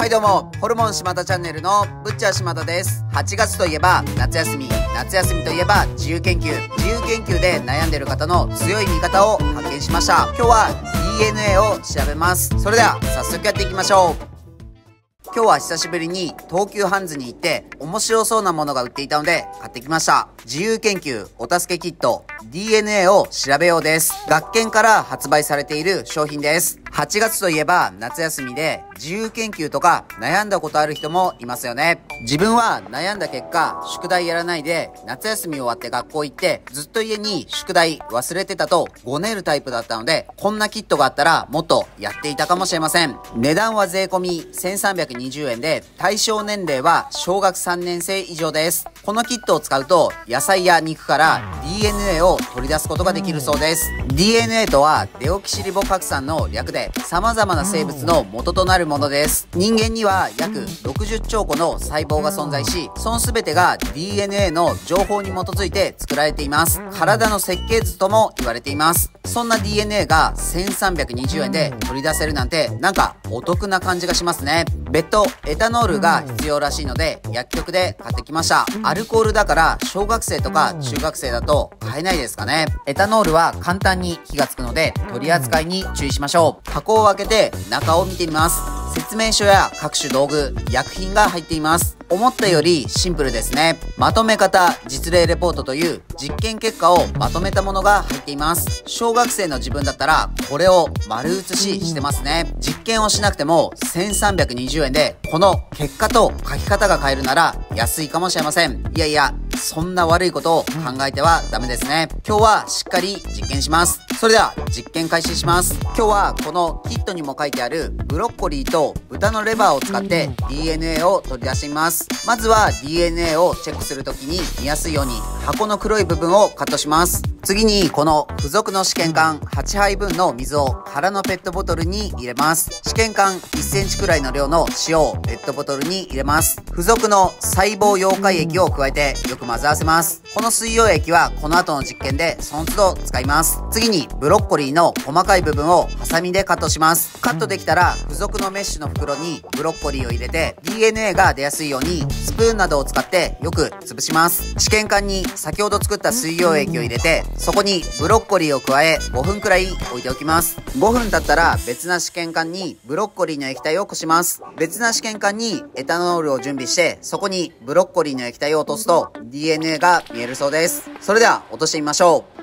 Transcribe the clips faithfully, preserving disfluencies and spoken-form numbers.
はいどうも、ホルモン島田チャンネルのブッチャー島田です。はちがつといえば夏休み、夏休みといえば自由研究、自由研究で悩んでいる方の強い味方を発見しました。今日は ディーエヌエー を調べます。それでは早速やっていきましょう。今日は久しぶりに東急ハンズに行って面白そうなものが売っていたので買ってきました。自由研究お助けキット ディーエヌエー を調べようです。学研から発売されている商品です。はちがつといえば夏休みで自由研究とか悩んだことある人もいますよね。自分は悩んだ結果宿題やらないで夏休み終わって学校行ってずっと家に宿題忘れてたとごねるタイプだったので、こんなキットがあったらもっとやっていたかもしれません。値段は税込みせんさんびゃくにじゅうえんで対象年齢は小学さんねんせい以上です。このキットを使うと野菜や肉から ディーエヌエー を取り出すことができるそうです。 ディーエヌエー とはデオキシリボ核酸の略で様々な生物の元となるものです。人間には約ろくじゅっちょうこの細胞が存在し、その全てが ディーエヌエー の情報に基づいて作られています。体の設計図とも言われています。そんな ディーエヌエー がせんさんびゃくにじゅうえんで取り出せるなんてなんかお得な感じがしますね。別途エタノールが必要らしいので薬局で買ってきました。アルコールだから小学生とか中学生だと買えないですかね。エタノールは簡単に火がつくので取り扱いに注意しましょう。箱を開けて中を見てみます。説明書や各種道具、薬品が入っています。思ったよりシンプルですね。まとめ方実例レポートという実験結果をまとめたものが入っています。小学生の自分だったらこれを丸写ししてますね。実験をしなくてもせんさんびゃくにじゅうえんでこの結果と書き方が変えるなら安いかもしれません。いやいや、そんな悪いことを考えてはダメですね。今日はしっかり実験します。それでは実験開始します。今日はこのキットにも書いてあるブロッコリーと豚のレバーを使って ディーエヌエー を取り出してみます。まずは ディーエヌエー をチェックするときに見やすいように箱の黒い部分をカットします。次にこの付属の試験管はちはいぶんの水を空のペットボトルに入れます。試験管いっセンチくらいの量の塩をペットボトルに入れます。付属の細胞溶解液を加えてよく混ぜ合わせます。この水溶液はこの後の実験でその都度使います。次にブロッコリーの細かい部分をハサミでカットします。カットできたら付属のメッシュの袋にブロッコリーを入れて ディーエヌエー が出やすいようにスプーンなどを使ってよく潰します。試験管に先ほど作った水溶液を入れてそこにブロッコリーを加えごふんくらい置いておきます。ごふん経ったら別な試験管にブロッコリーの液体をこします。別な試験管にエタノールを準備してそこにブロッコリーの液体を落とすと ディーエヌエー が見えるそうです。それでは落としてみましょう。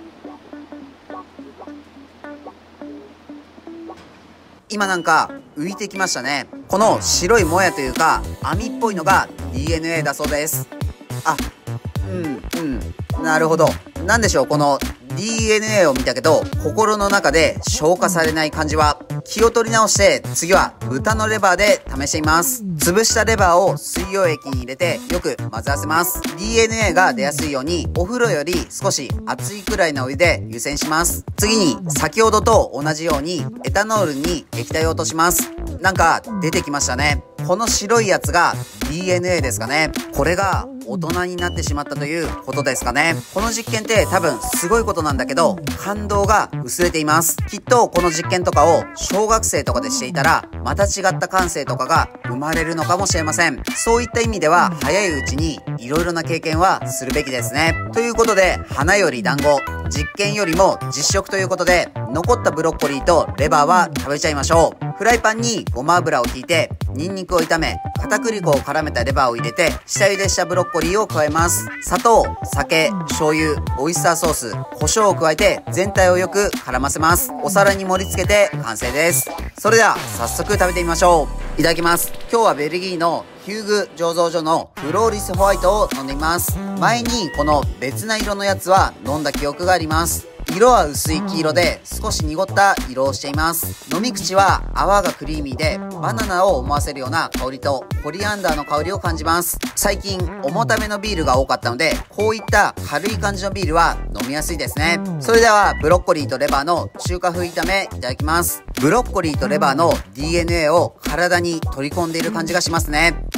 今なんか浮いてきましたね。この白いもやというか網っぽいのが ディーエヌエー だそうです。あ、うんうんなるほど。なんでしょう、この ディーエヌエー を見たけど心の中で消化されない感じは。気を取り直して次は豚のレバーで試してみます。潰したレバーを水溶液に入れてよく混ぜ合わせます。 ディーエヌエー が出やすいようにお風呂より少し熱いくらいのお湯で湯煎します。次に先ほどと同じようにエタノールに液体を落とします。なんか出てきましたね。この白いやつが ディーエヌエー ですかね。これが大人になってしまったということですかね。この実験って多分すごいことなんだけど感動が薄れています。きっとこの実験とかを小学生とかでしていたらまた違った感性とかが生まれるのかもしれません。そういった意味では早いうちにいろいろな経験はするべきですね。ということで花より団子、実験よりも実食ということで残ったブロッコリーとレバーは食べちゃいましょう。フライパンにごま油をひいてニンニクを炒め片栗粉を絡めたレバーを入れて下茹でしたブロッコリーを加えます。砂糖、酒、醤油、オイスターソース、胡椒を加えて全体をよく絡ませます。お皿に盛り付けて完成です。それでは早速食べてみましょう。いただきます。今日はベルギーのヒューグ醸造所のフローリスホワイトを飲んでみます。前にこの別な色のやつは飲んだ記憶があります。色は薄い黄色で少し濁った色をしています。飲み口は泡がクリーミーでバナナを思わせるような香りとコリアンダーの香りを感じます。最近重ためのビールが多かったのでこういった軽い感じのビールは飲みやすいですね。それではブロッコリーとレバーの中華風炒めいただきます。ブロッコリーとレバーの ディーエヌエー を体に取り込んでいる感じがしますね。こ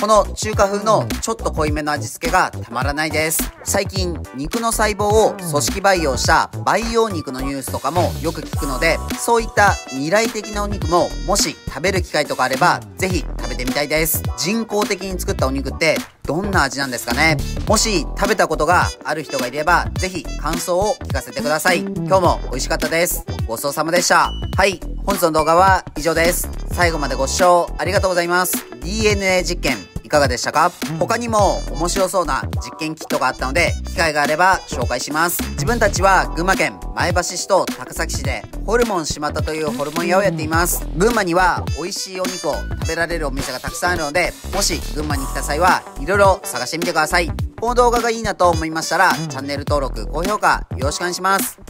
この中華風のちょっと濃いめの味付けがたまらないです。最近、肉の細胞を組織培養した培養肉のニュースとかもよく聞くので、そういった未来的なお肉ももし食べる機会とかあれば、ぜひ食べてみたいです。人工的に作ったお肉ってどんな味なんですかね。もし食べたことがある人がいれば、ぜひ感想を聞かせてください。今日も美味しかったです。ごちそうさまでした。はい、本日の動画は以上です。最後までご視聴ありがとうございます。ディーエヌエー 実験いかがでしたか？他にも面白そうな実験キットがあったので、機会があれば紹介します。自分たちは群馬県前橋市と高崎市でホルモン島田というホルモン屋をやっています。群馬には美味しいお肉を食べられるお店がたくさんあるので、もし群馬に来た際はいろいろ探してみてください。この動画がいいなと思いましたら、チャンネル登録、高評価よろしくお願いします。